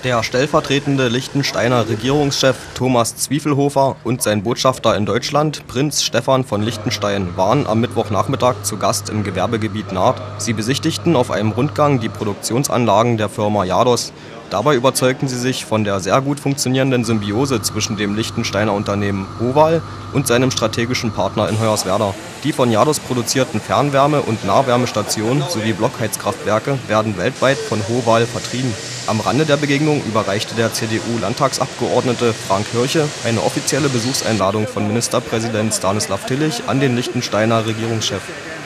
Der stellvertretende Liechtensteiner Regierungschef Thomas Zwiefelhofer und sein Botschafter in Deutschland, Prinz Stefan von Liechtenstein, waren am Mittwochnachmittag zu Gast im Gewerbegebiet Naht. Sie besichtigten auf einem Rundgang die Produktionsanlagen der Firma Jados. Dabei überzeugten sie sich von der sehr gut funktionierenden Symbiose zwischen dem Liechtensteiner Unternehmen Hoval und seinem strategischen Partner in Hoyerswerda. Die von Jados produzierten Fernwärme- und Nahwärmestationen sowie Blockheizkraftwerke werden weltweit von Hoval vertrieben. Am Rande der Begegnung überreichte der CDU-Landtagsabgeordnete Frank Hirche eine offizielle Besuchseinladung von Ministerpräsident Stanislav Tillich an den Liechtensteiner Regierungschef.